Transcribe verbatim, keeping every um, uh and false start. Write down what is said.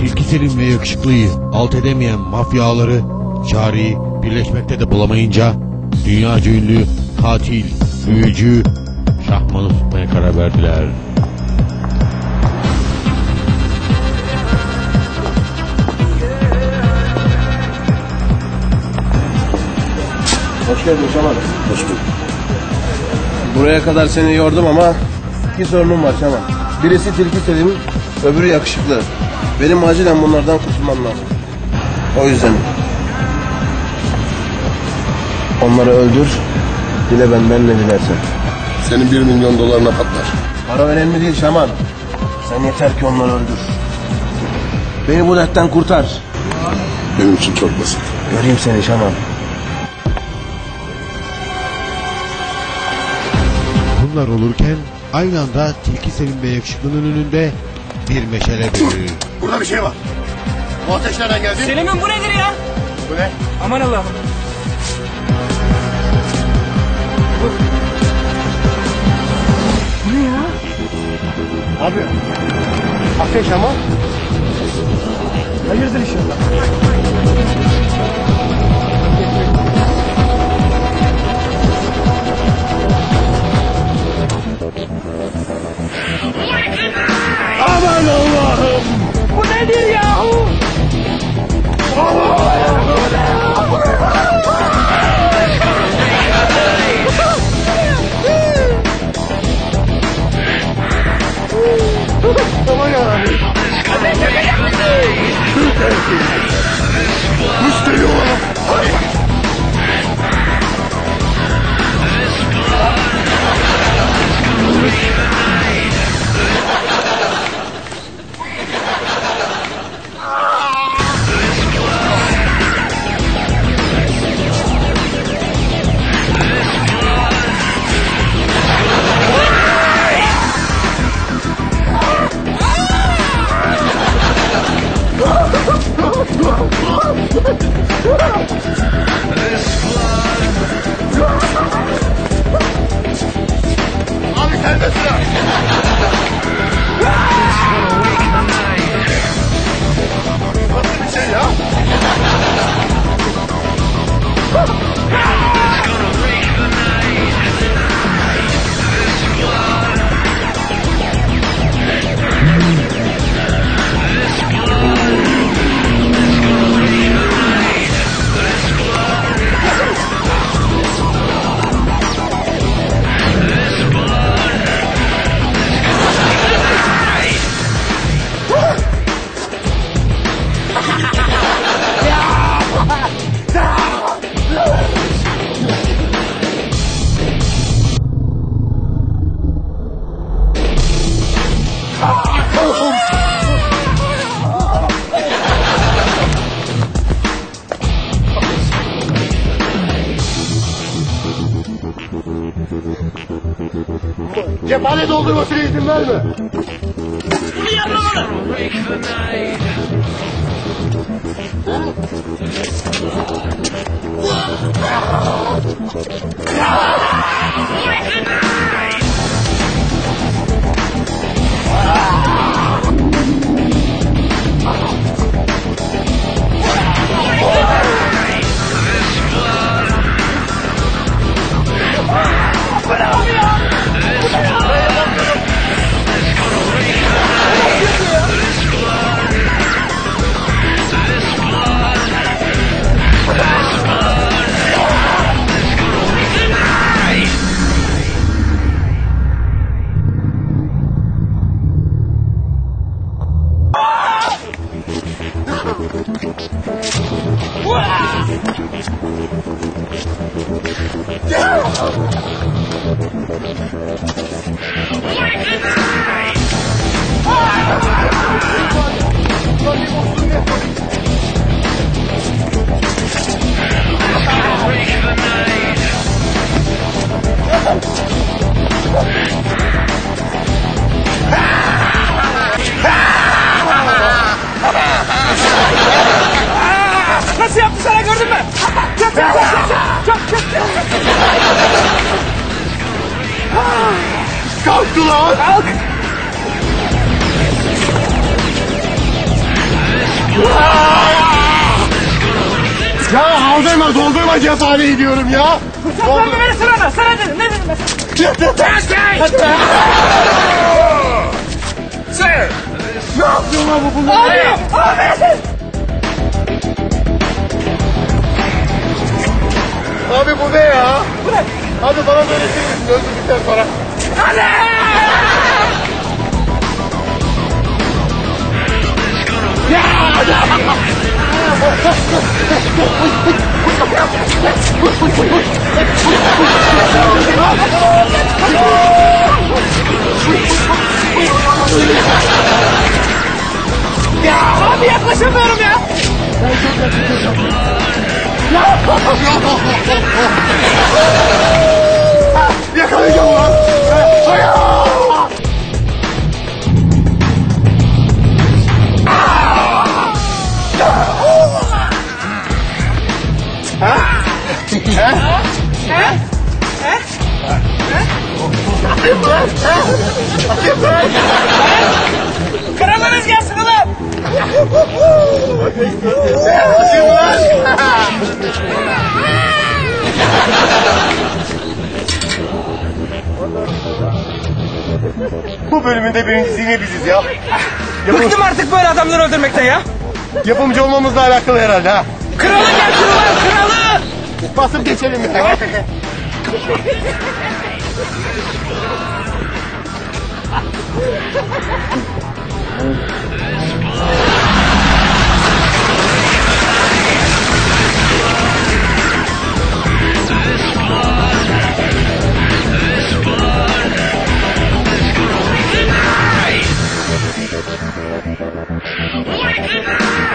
Tilki Selim ve Yakışıklı'yı alt edemeyen mafya ağaları çareyi birleşmekte de bulamayınca dünyaca ünlü katil, büyücü Şahman'ı tutmaya karar verdiler. Hoş geldin Şaman. Hoş bulduk. Buraya kadar seni yordum ama iki sorunum var Şaman. Birisi Tilki Selim, öbürü Yakışıklı. Benim acilen bunlardan kurtulmam lazım. O yüzden onları öldür, dile benden ne dilersen. Senin bir milyon dolarına patlar. Para önemli değil Şaman. Sen yeter ki onları öldür. Beni bu dertten kurtar. Benim için çok basit. Göreyim seni Şaman. Bunlar olurken aynı anda Tilki Selim ve Yakışıklı'nın önünde bir meşale belirir. Burada bir şey var. Bu ateş nereden geldi? Selim'im bu nedir ya? Bu ne? Aman Allah'ım. Bu ne ya? Abi, ateş ama. Hayırdır inşallah. Aman Allah'ım! Bu nedir yahu? Aman yarabbim! Müşteri olalım. Hadi. Abi serbest bırak. Nasıl bir şey ya? Cephane doldurmasına izin verme. Nasıl yaptı sana, gördün mü? Çök çök çök çök çök çök çök. Kalktı lan! Kalk! Doldurma doldurma cephaneyi diyorum ya. Sen mi verirsin ona? Sana dedim. Ne dedim ben sana? Sen! Ne yapıyorsun lan bu bunlar? Abi! Abi! Abi bu ne ya? Bu ne? Abi bana böyle şey misin öldürdükten sonra? Hadi! Ya abi yaklaşamıyorum ya. Yakalayacağım ulan. Karamanız gelsin ulan. Bu bölümünde birincisi yine biziz ya. Bıktım artık böyle adamları öldürmekten ya. Yapımcı olmamızla alakalı herhalde ha. Kralı gelsin ulan kralı. Basıp geçelim ya. Wake it up!